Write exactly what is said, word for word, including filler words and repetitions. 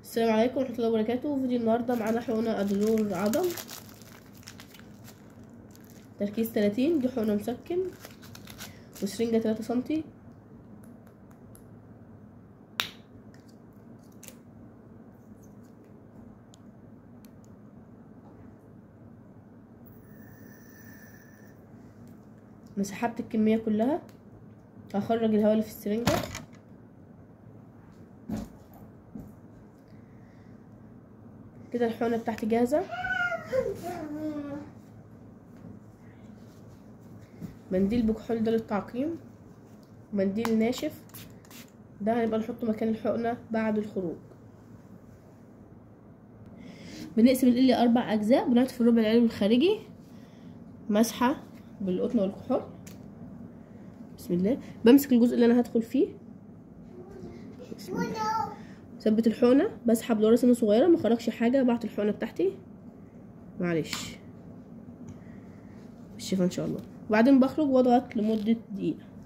السلام عليكم ورحمه الله وبركاته. فيديو النهارده معانا حقنه ادلور عضل تركيز تلاتين. دي حقنه مسكن وسرنجه تلاتة سنتي. انا سحبت الكميه كلها، هخرج الهواء اللي في السرنجه. كده الحقنه بتاعتي جاهزه. منديل بكحول ده للتعقيم، منديل ناشف ده هنبقى نحطه مكان الحقنه بعد الخروج. بنقسم القلي اربع اجزاء، بنعطف الربع العلوي الخارجي، مسحه بالقطن والكحول. بسم الله. بمسك الجزء اللي انا هدخل فيه، بسم الله. ثبت الحقنه، بسحب لورا سنه صغيره، ما خرجش حاجه، بعت الحقنه بتاعتي معلش بالشفا ان شاء الله، وبعدين بخرج واضغط لمده دقيقه.